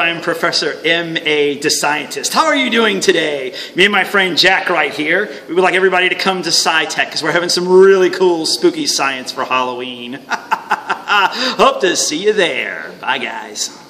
I'm Professor M.A. the Scientist. How are you doing today? Me and my friend Jack right here. We would like everybody to come to Sci-Tech because we're having some really cool spooky science for Halloween. Hope to see you there. Bye, guys.